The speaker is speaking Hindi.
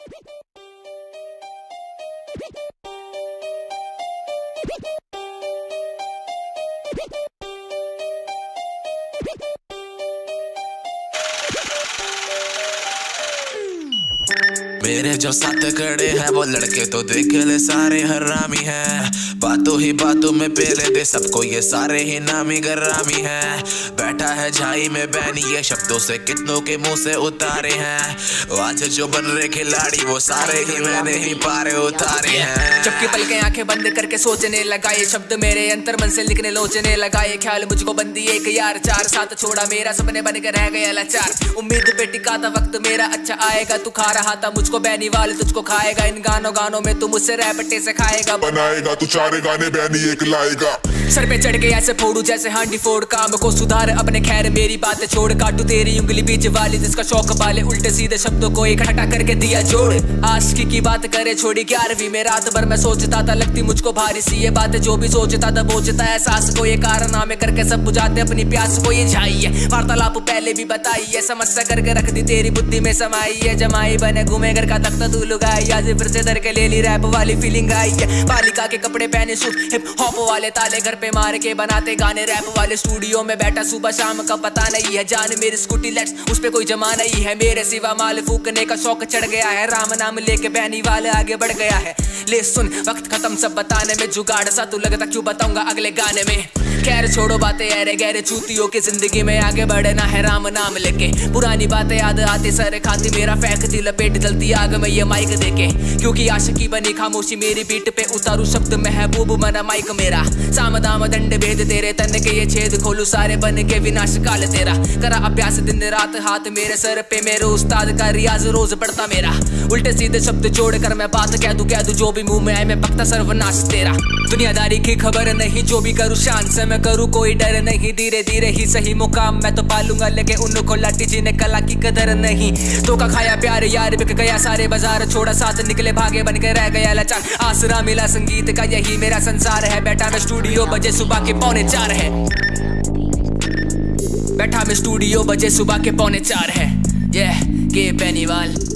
मेरे जो साथ खड़े हैं वो लड़के तो देख ले सारे हरामी हैं, बातों ही बातों में पेले दे सबको ये सारे ही नामी गरामी हैं। बैठा है झाई में बैनी ये शब्दों से कितनों के मुंह से उतारे हैं, आज जो बन रहे खिलाड़ी वो सारे ही मैंने ही पारे उतारे हैं। जबकि पल के आंखें बंद करके सोचने लगा ये शब्द मेरे अंतर मन से लिखने लोचने लगा ये ख्याल मुझको बंदी एक यार चार साथ छोड़ा मेरा सपने बन के रह गया लाचार। उम्मीद पे टिका था वक्त मेरा अच्छा आएगा, तू खा रहा था मुझको बैनी वाले तुझको खाएगा, इन गानों में तू मुझसे रैपटे से खाएगा, बनाएगा तू चारे गाने बैनी एक लाएगा। सर पे चढ़ के ऐसे फोड़ू जैसे हांडी फोड़, काम को सुधार अपने खैर मेरी बातें छोड़, काटू तेरी उंगली बीच वाली जिसका शौक पाले, उल्टे सीधे शब्दों को इकट्ठा करके दिया जोड़। आशिकी की बात करे छोड़ी 11वीं में रात भर मैं सोचता था लगती मुझको भारी सी ये बातें, जो भी सोचता था बोझता एहसास को, ये कारनामे करके सब बुझाते अपनी प्यास को, ये झाई है वार्तालाप पहले भी बताई है, समस्या करके रख दी तेरी बुद्धि में समाई है, जमाई बने घूमे घर का तख्ता तू लुगाई, आज फिर से धर के ले ली रैप वाली फीलिंग आई है। बालिका के कपड़े पहने सूट हिप हॉप वाले ताले घर पे मार के बनाते गाने, रैप वाले स्टूडियो में बैठा सुबह शाम का पता नहीं है, जान मेरी स्कूटी लेट्स उस पे कोई जमा नहीं है, मेरे सिवा माल फूकने का शौक चढ़ गया है, राम नाम लेके बैनी वाले आगे बढ़ गया है। ले सुन वक्त खत्म सब बताने में, जुगाड़ सा तू लगता क्यों बताऊंगा अगले गाने में। खैर छोड़ो बातें अरे गहरे चूतियों की जिंदगी में आगे बढ़ना है राम नाम लेके, पुरानी बातें याद आती सर खाती मेरा फेंकती लपेट जलती आग में ये माइक देके, क्योंकि आशिकी बनी खामोशी मेरी बीट पे उतारू शब्द महबूब मना माइक मेरा, साम दाम दंड भेद तेरे तन के ये छेद खोलू सारे बन के विनाश काल तेरा, करा अभ्यास दिन रात हाथ मेरे सर पे मेरे उस्ताद का रियाज रोज पड़ता मेरा, उल्टे सीधे शब्द जोड़ कर मैं बात कह दूं जो भी मुंह में आए मैं पकता सर्वनाश तेरा। दुनियादारी की खबर नहीं जो भी करूँ शान से मैं करूँ कोई डर नहीं, धीरे धीरे ही सही मुकाम मैं तो पालूंगा लेके उनको लाठी जी ने कला की कदर नहीं, तो का खाया प्यार यार बिक गया सारे बाजार छोड़ा साथ निकले भागे बन के रह गया लाचार, आसरा मिला संगीत का यही मेरा संसार है, बैठा मैं स्टूडियो बजे सुबह के 3:45 है, बैठा मैं स्टूडियो बजे सुबह के 3:45 है, ये के बेनीवाल।